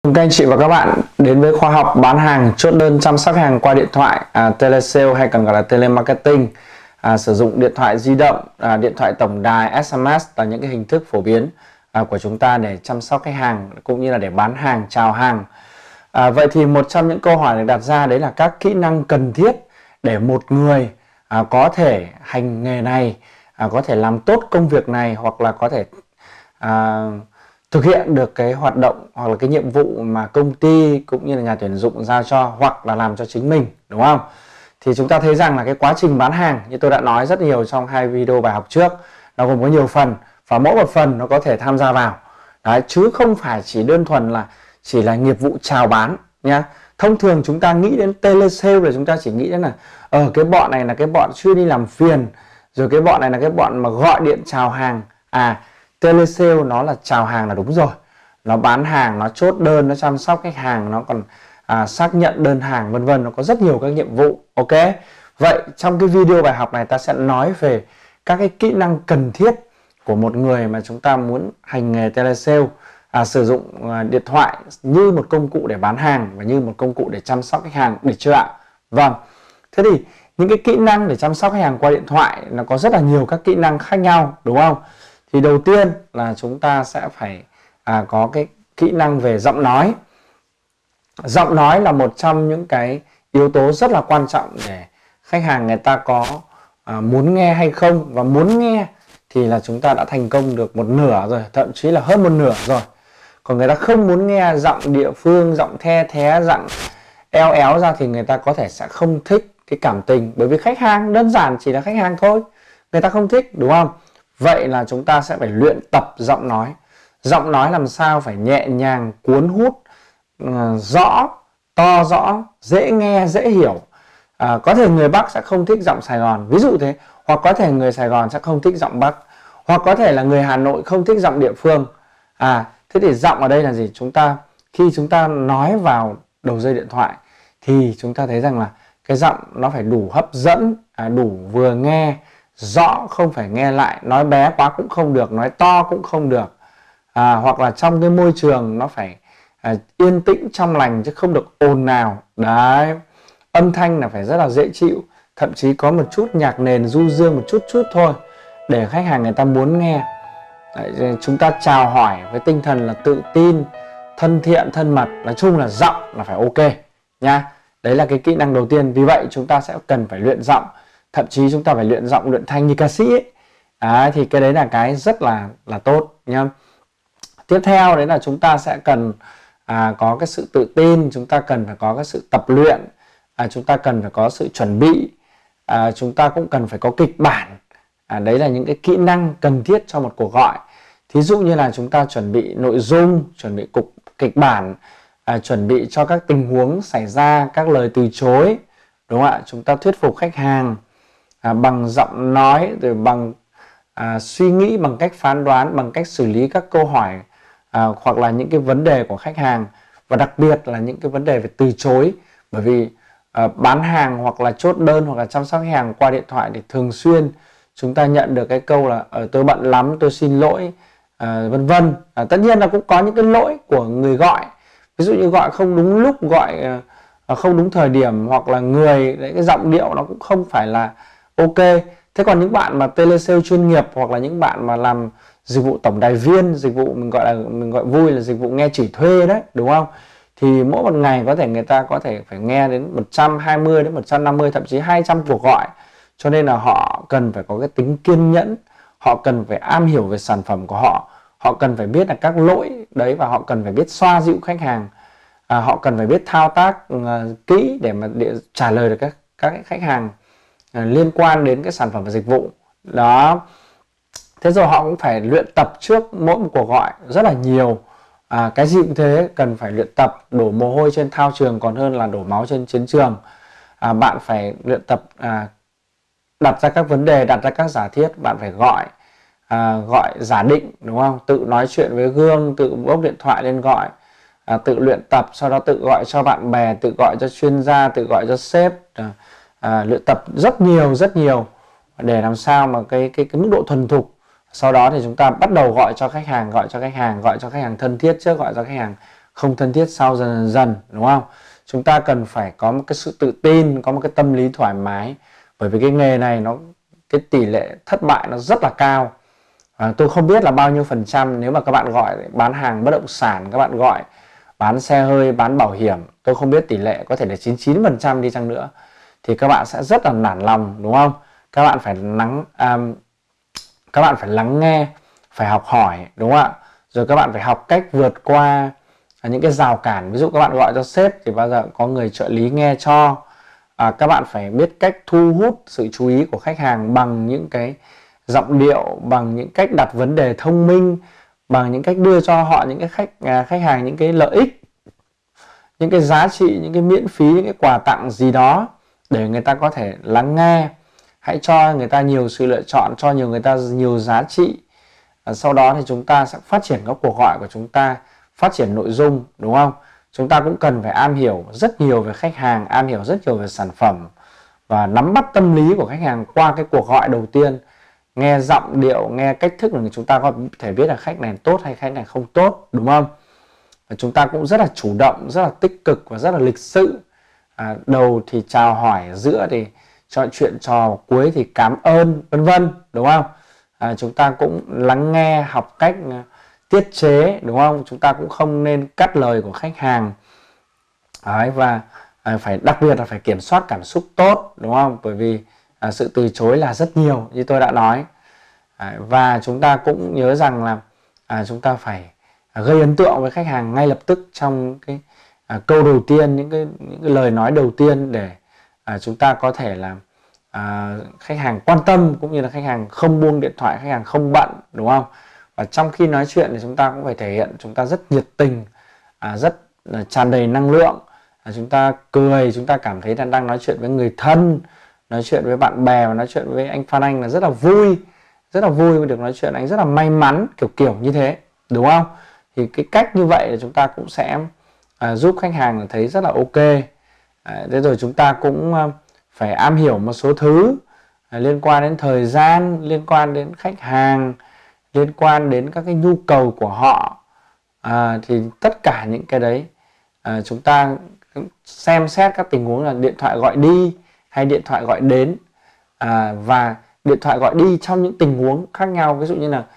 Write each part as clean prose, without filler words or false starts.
Các anh chị và các bạn đến với khóa học bán hàng, chốt đơn, chăm sóc hàng qua điện thoại, telesale hay còn gọi là telemarketing. Sử dụng điện thoại di động, điện thoại tổng đài, SMS là những cái hình thức phổ biến của chúng ta để chăm sóc khách hàng cũng như là để bán hàng, chào hàng. Vậy thì một trong những câu hỏi được đặt ra đấy là các kỹ năng cần thiết để một người có thể hành nghề này, có thể làm tốt công việc này, hoặc là có thể thực hiện được cái hoạt động hoặc là cái nhiệm vụ mà công ty cũng như là nhà tuyển dụng giao cho, hoặc là làm cho chính mình, đúng không? Thì chúng ta thấy rằng là cái quá trình bán hàng như tôi đã nói rất nhiều trong hai video bài học trước, nó gồm có nhiều phần và mỗi một phần nó có thể tham gia vào. Đấy, chứ không phải chỉ đơn thuần là chỉ là nghiệp vụ chào bán nhá. Thông thường chúng ta nghĩ đến telesale là chúng ta chỉ nghĩ đến là cái bọn này là cái bọn chuyên đi làm phiền, rồi cái bọn này là cái bọn mà gọi điện chào hàng. Telesale nó là chào hàng là đúng rồi, nó bán hàng, nó chốt đơn, nó chăm sóc khách hàng, nó còn xác nhận đơn hàng vân vân, nó có rất nhiều các nhiệm vụ. Ok, vậy trong cái video bài học này ta sẽ nói về các cái kỹ năng cần thiết của một người mà chúng ta muốn hành nghề telesale, sử dụng điện thoại như một công cụ để bán hàng và như một công cụ để chăm sóc khách hàng, được chưa ạ? Vâng, thế thì những cái kỹ năng để chăm sóc khách hàng qua điện thoại nó có rất là nhiều các kỹ năng khác nhau, đúng không? Thì đầu tiên là chúng ta sẽ phải có cái kỹ năng về giọng nói. Giọng nói là một trong những cái yếu tố rất là quan trọng để khách hàng người ta có muốn nghe hay không, và muốn nghe thì là chúng ta đã thành công được một nửa rồi, thậm chí là hơn một nửa rồi. Còn người ta không muốn nghe giọng địa phương, giọng the thé, giọng eo éo ra thì người ta có thể sẽ không thích cái cảm tình, bởi vì khách hàng đơn giản chỉ là khách hàng thôi, người ta không thích, đúng không? Vậy là chúng ta sẽ phải luyện tập giọng nói. Giọng nói làm sao phải nhẹ nhàng, cuốn hút, rõ, to rõ, dễ nghe, dễ hiểu. Có thể người Bắc sẽ không thích giọng Sài Gòn, ví dụ thế. Hoặc có thể người Sài Gòn sẽ không thích giọng Bắc. Hoặc có thể là người Hà Nội không thích giọng địa phương. Thế thì giọng ở đây là gì? Khi chúng ta nói vào đầu dây điện thoại thì chúng ta thấy rằng là cái giọng nó phải đủ hấp dẫn, đủ vừa nghe, rõ, không phải nghe lại, nói bé quá cũng không được, nói to cũng không được. Hoặc là trong cái môi trường nó phải yên tĩnh, trong lành, chứ không được ồn ào. Đấy, âm thanh là phải rất là dễ chịu, thậm chí có một chút nhạc nền du dương một chút thôi để khách hàng người ta muốn nghe. Đấy, chúng ta chào hỏi với tinh thần là tự tin, thân thiện, thân mật, nói chung là giọng là phải ok nha. Đấy là cái kỹ năng đầu tiên. Vì vậy chúng ta sẽ cần phải luyện giọng, thậm chí chúng ta phải luyện giọng, luyện thanh như ca sĩ ấy. Thì cái đấy là cái rất là tốt nha. Tiếp theo đấy là chúng ta sẽ cần có cái sự tự tin, chúng ta cần phải có cái sự tập luyện, chúng ta cần phải có sự chuẩn bị, chúng ta cũng cần phải có kịch bản. Đấy là những cái kỹ năng cần thiết cho một cuộc gọi. Thí dụ như là chúng ta chuẩn bị nội dung, chuẩn bị kịch bản, chuẩn bị cho các tình huống xảy ra, các lời từ chối, đúng không ạ? Chúng ta thuyết phục khách hàng bằng giọng nói, rồi bằng suy nghĩ, bằng cách phán đoán, bằng cách xử lý các câu hỏi hoặc là những cái vấn đề của khách hàng, và đặc biệt là những cái vấn đề về từ chối. Bởi vì bán hàng hoặc là chốt đơn hoặc là chăm sóc khách hàng qua điện thoại thì thường xuyên chúng ta nhận được cái câu là tôi bận lắm, tôi xin lỗi, vân vân. Tất nhiên là cũng có những cái lỗi của người gọi, ví dụ như gọi không đúng lúc, gọi không đúng thời điểm, hoặc là cái giọng điệu nó cũng không phải là ok. Thế còn những bạn mà telesale chuyên nghiệp, hoặc là những bạn mà làm dịch vụ tổng đài viên, dịch vụ mình gọi vui là dịch vụ nghe chỉ thuê đấy, đúng không? Thì mỗi một ngày có thể người ta có thể phải nghe đến 120 đến 150, thậm chí 200 cuộc gọi. Cho nên là họ cần phải có cái tính kiên nhẫn, họ cần phải am hiểu về sản phẩm của họ, họ cần phải biết là các lỗi đấy, và họ cần phải biết xoa dịu khách hàng, họ cần phải biết thao tác kỹ để trả lời được các khách hàng liên quan đến cái sản phẩm và dịch vụ đó. Thế rồi họ cũng phải luyện tập trước mỗi một cuộc gọi rất là nhiều. Cái gì cũng thế, cần phải luyện tập, đổ mồ hôi trên thao trường còn hơn là đổ máu trên chiến trường. Bạn phải luyện tập đặt ra các vấn đề, đặt ra các giả thiết. Bạn phải gọi giả định, đúng không? Tự nói chuyện với gương, tự bốc điện thoại lên gọi, tự luyện tập, sau đó tự gọi cho bạn bè, tự gọi cho chuyên gia, tự gọi cho sếp. Luyện tập rất nhiều để làm sao mà cái mức độ thuần thục. Sau đó thì chúng ta bắt đầu gọi cho khách hàng thân thiết trước, gọi cho khách hàng không thân thiết sau dần dần, đúng không? Chúng ta cần phải có một cái sự tự tin, có một cái tâm lý thoải mái, bởi vì cái nghề này cái tỷ lệ thất bại nó rất là cao. Tôi không biết là bao nhiêu phần trăm, nếu mà các bạn gọi bán hàng bất động sản, các bạn gọi bán xe hơi, bán bảo hiểm, tôi không biết tỷ lệ có thể là 99% đi chăng nữa, thì các bạn sẽ rất là nản lòng, đúng không? Các bạn phải lắng nghe, phải học hỏi, đúng không ạ? Rồi các bạn phải học cách vượt qua những cái rào cản. Ví dụ các bạn gọi cho sếp thì bao giờ có người trợ lý nghe cho. Các bạn phải biết cách thu hút sự chú ý của khách hàng bằng những cái giọng điệu, bằng những cách đặt vấn đề thông minh, bằng những cách đưa cho họ những cái khách hàng những cái lợi ích, những cái giá trị, những cái miễn phí, những cái quà tặng gì đó để người ta có thể lắng nghe. Hãy cho người ta nhiều sự lựa chọn, cho người ta nhiều giá trị. Sau đó thì chúng ta sẽ phát triển các cuộc gọi của chúng ta, phát triển nội dung, đúng không? Chúng ta cũng cần phải am hiểu rất nhiều về khách hàng, am hiểu rất nhiều về sản phẩm và nắm bắt tâm lý của khách hàng qua cái cuộc gọi đầu tiên. Nghe giọng điệu, nghe cách thức là chúng ta có thể biết là khách này tốt hay khách này không tốt, đúng không? Và chúng ta cũng rất là chủ động, rất là tích cực và rất là lịch sự. Đầu thì chào hỏi, giữa thì trò chuyện trò, cuối thì cảm ơn, vân vân, đúng không? Chúng ta cũng lắng nghe, học cách tiết chế, đúng không? Chúng ta cũng không nên cắt lời của khách hàng. Và phải đặc biệt là phải kiểm soát cảm xúc tốt, đúng không? Bởi vì sự từ chối là rất nhiều như tôi đã nói. Và chúng ta cũng nhớ rằng là chúng ta phải gây ấn tượng với khách hàng ngay lập tức trong cái câu đầu tiên, những cái lời nói đầu tiên, để chúng ta có thể là khách hàng quan tâm, cũng như là khách hàng không buông điện thoại, khách hàng không bận, đúng không? Và trong khi nói chuyện thì chúng ta cũng phải thể hiện chúng ta rất nhiệt tình, rất tràn đầy năng lượng. Chúng ta cười, chúng ta cảm thấy đang nói chuyện với người thân, nói chuyện với bạn bè, và nói chuyện với anh Phan Anh là rất là vui được nói chuyện. Anh rất là may mắn, kiểu như thế, đúng không? Thì cái cách như vậy là chúng ta cũng sẽ giúp khách hàng thấy rất là ok. Thế rồi chúng ta cũng phải am hiểu một số thứ liên quan đến thời gian, liên quan đến khách hàng, liên quan đến các cái nhu cầu của họ. Thì tất cả những cái đấy chúng ta xem xét các tình huống là điện thoại gọi đi hay điện thoại gọi đến, và điện thoại gọi đi trong những tình huống khác nhau. Ví dụ như là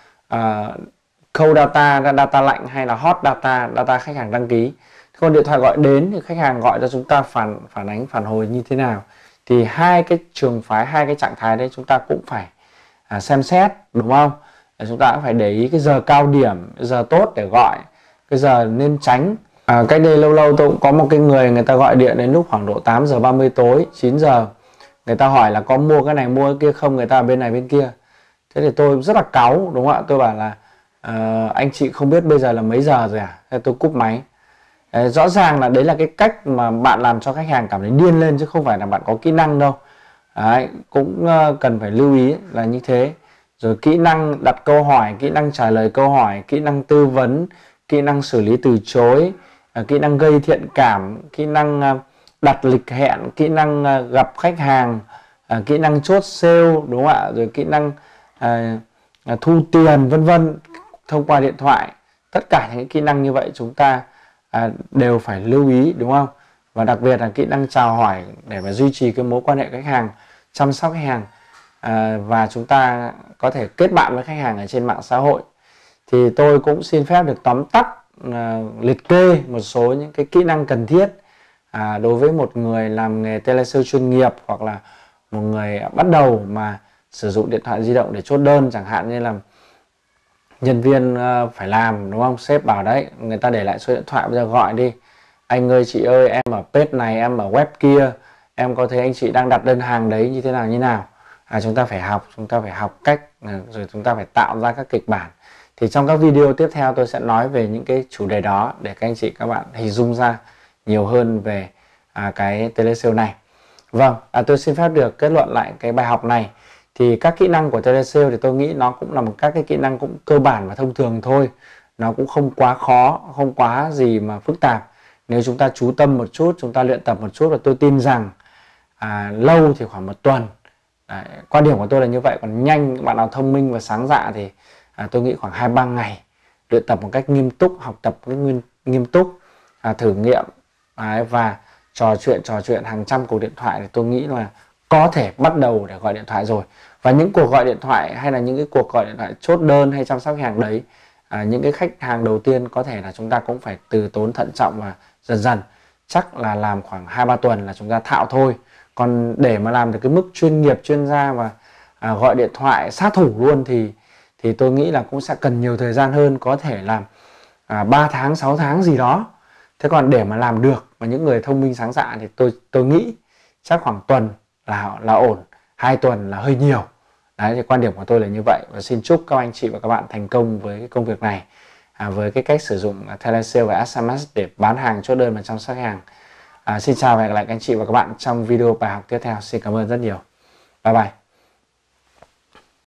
cold data, data lạnh, hay là hot data, data khách hàng đăng ký. Còn điện thoại gọi đến thì khách hàng gọi cho chúng ta phản ánh, phản hồi như thế nào. Thì hai cái trường phái, hai cái trạng thái đấy chúng ta cũng phải xem xét, đúng không? Chúng ta cũng phải để ý cái giờ cao điểm, giờ tốt để gọi, cái giờ nên tránh. Cách đây lâu tôi cũng có một cái người ta gọi điện đến lúc khoảng độ 8 giờ 30 tối, 9 giờ. Người ta hỏi là có mua cái này mua cái kia không, người ta ở bên này bên kia. Thế thì tôi rất là cáu, đúng không ạ? Tôi bảo là anh chị không biết bây giờ là mấy giờ rồi à? Thế tôi cúp máy. Rõ ràng là đấy là cái cách mà bạn làm cho khách hàng cảm thấy điên lên, chứ không phải là bạn có kỹ năng đâu. Cũng cần phải lưu ý là như thế. Rồi kỹ năng đặt câu hỏi, kỹ năng trả lời câu hỏi, kỹ năng tư vấn, kỹ năng xử lý từ chối, kỹ năng gây thiện cảm, kỹ năng đặt lịch hẹn, kỹ năng gặp khách hàng, kỹ năng chốt sale, đúng không ạ? Rồi kỹ năng thu tiền, vân vân, thông qua điện thoại. Tất cả những kỹ năng như vậy chúng ta đều phải lưu ý, đúng không? Và đặc biệt là kỹ năng chào hỏi để mà duy trì cái mối quan hệ khách hàng, chăm sóc khách hàng, và chúng ta có thể kết bạn với khách hàng ở trên mạng xã hội. Thì tôi cũng xin phép được tóm tắt, liệt kê một số những cái kỹ năng cần thiết đối với một người làm nghề telesale chuyên nghiệp, hoặc là một người bắt đầu mà sử dụng điện thoại di động để chốt đơn, chẳng hạn như là nhân viên phải làm, đúng không? Sếp bảo đấy, người ta để lại số điện thoại, bây giờ gọi đi. Anh ơi, chị ơi, em ở page này, em ở web kia, em có thấy anh chị đang đặt đơn hàng đấy như thế nào. Chúng ta phải học cách, rồi chúng ta phải tạo ra các kịch bản. Thì trong các video tiếp theo tôi sẽ nói về những cái chủ đề đó để các anh chị các bạn hình dung ra nhiều hơn về cái telesale này. Vâng, tôi xin phép được kết luận lại cái bài học này. Thì các kỹ năng của telesale thì tôi nghĩ nó cũng là các cái kỹ năng cũng cơ bản và thông thường thôi. Nó cũng không quá khó, không quá gì mà phức tạp. Nếu chúng ta chú tâm một chút, chúng ta luyện tập một chút, và tôi tin rằng lâu thì khoảng 1 tuần. Quan điểm của tôi là như vậy. Còn nhanh, bạn nào thông minh và sáng dạ thì tôi nghĩ khoảng 2-3 ngày luyện tập một cách nghiêm túc, học tập nghiêm túc, thử nghiệm và trò chuyện hàng trăm cuộc điện thoại thì tôi nghĩ là có thể bắt đầu để gọi điện thoại rồi. Và những cuộc gọi điện thoại hay là những cái cuộc gọi điện thoại chốt đơn hay chăm sóc khách hàng đấy, những cái khách hàng đầu tiên có thể là chúng ta cũng phải từ tốn, thận trọng và dần dần. Chắc là làm khoảng 2-3 tuần là chúng ta thạo thôi. Còn để mà làm được cái mức chuyên nghiệp, chuyên gia và gọi điện thoại sát thủ luôn thì tôi nghĩ là cũng sẽ cần nhiều thời gian hơn, có thể làm 3 tháng, 6 tháng gì đó. Thế còn để mà làm được và những người thông minh sáng dạ thì tôi nghĩ chắc khoảng tuần là ổn, 2 tuần là hơi nhiều. Đấy, thì quan điểm của tôi là như vậy. Và xin chúc các anh chị và các bạn thành công với cái công việc này, với cái cách sử dụng telesale và SMS để bán hàng, chốt đơn và chăm sóc khách hàng. Xin chào và hẹn gặp lại các anh chị và các bạn trong video bài học tiếp theo. Xin cảm ơn rất nhiều. Bye bye.